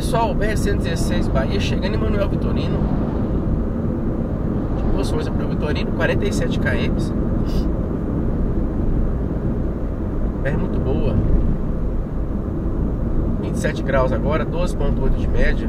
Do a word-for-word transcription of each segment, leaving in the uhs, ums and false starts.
pessoal, B R cento e dezesseis Bahia, chegando em Manuel Vitorino. De boa força para o Vitorino, quarenta e sete quilômetros. É muito boa. vinte e sete graus agora, doze vírgula oito de média.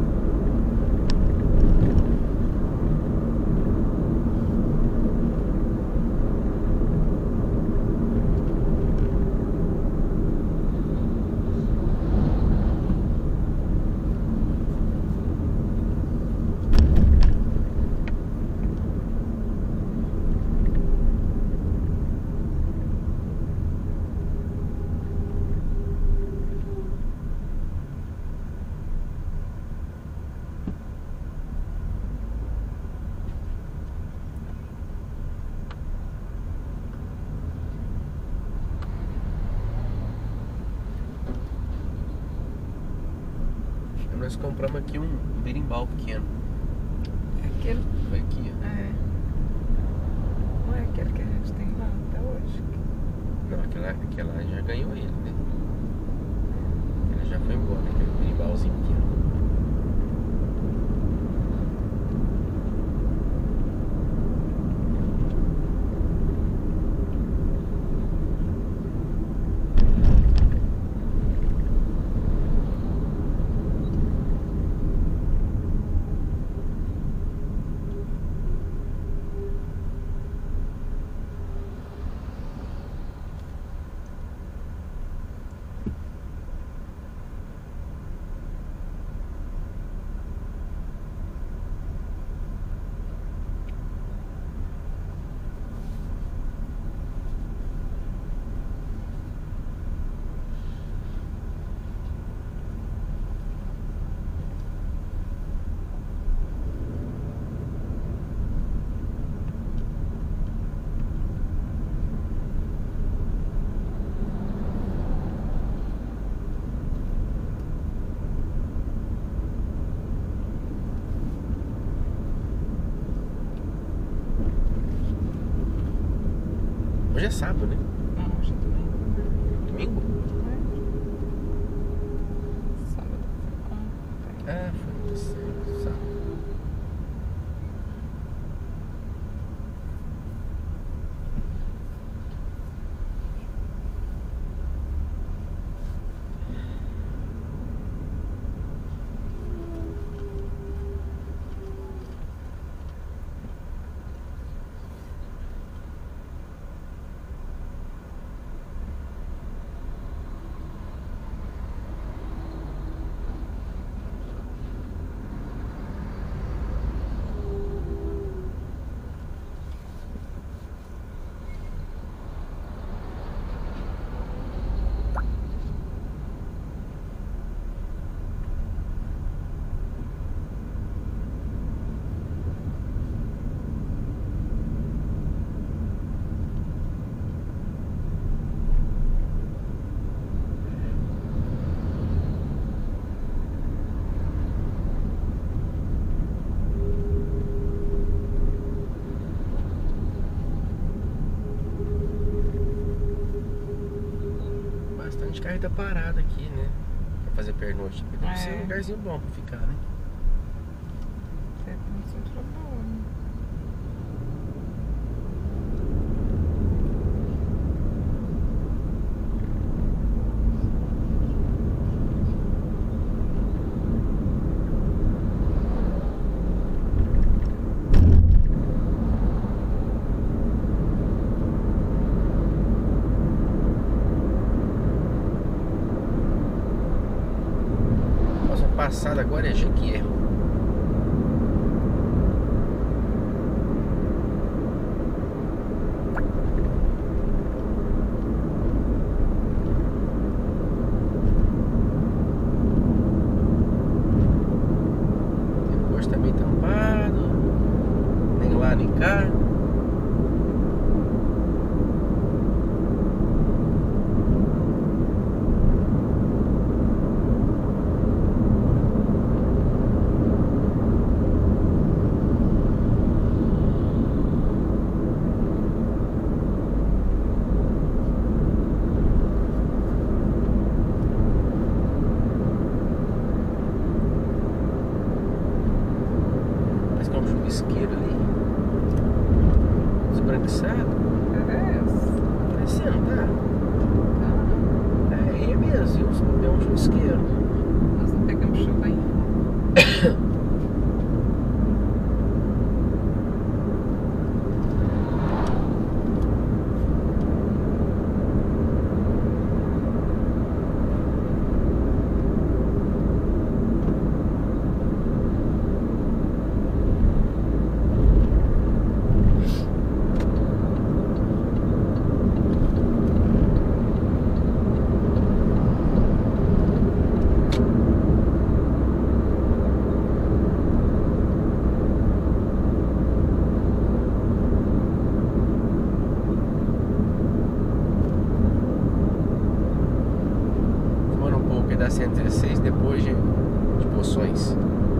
Nós compramos aqui um berimbau pequeno. É aquele? Foi aqui, ó. É. Não é aquele que a gente tem lá até hoje. Não, aquela, aquela já ganhou ele, né? Ele já foi embora, aquele berimbauzinho pequeno. Hoje é sábado, né? Não, hoje é domingo. Domingo? É. Sábado foi ontem. Ah, foi no sábado. Bastante carro tá parado aqui, né? Pra fazer pernoite. Deve É. ser um lugarzinho bom pra ficar, né? Você tem um centro bom, né? Nossa, passada agora é Jequié. Depois também tampado. Nem lá nem cá. um churrasqueiro. Nós não pegamos chuva ainda. Da cento e dezesseis depois de, de Poções.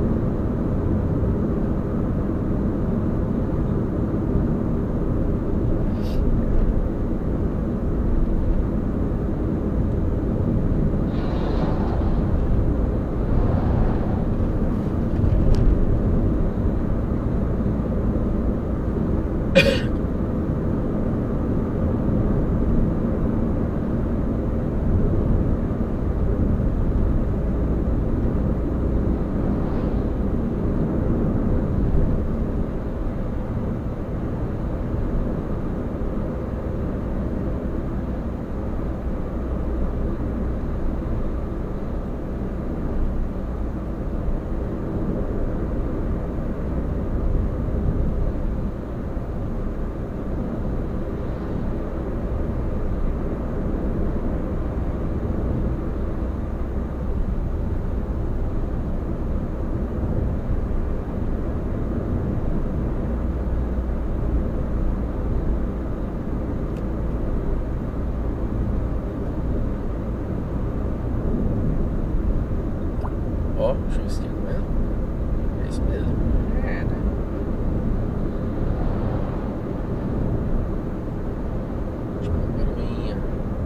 Ó, churrasquinho, né? É isso mesmo. É, né? Tipo uma garoinha.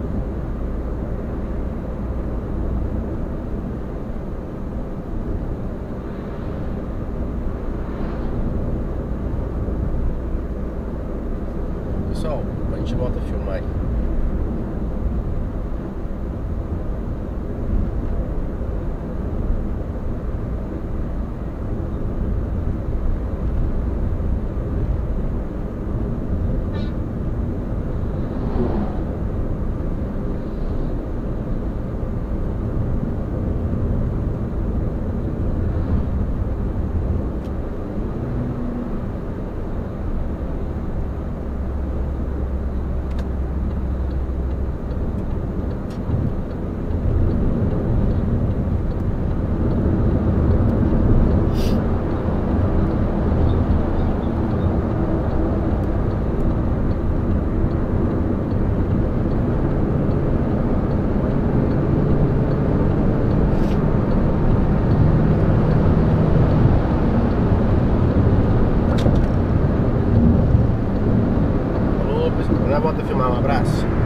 Pessoal, a gente volta a filmar aí. Volta a filmar, um abraço.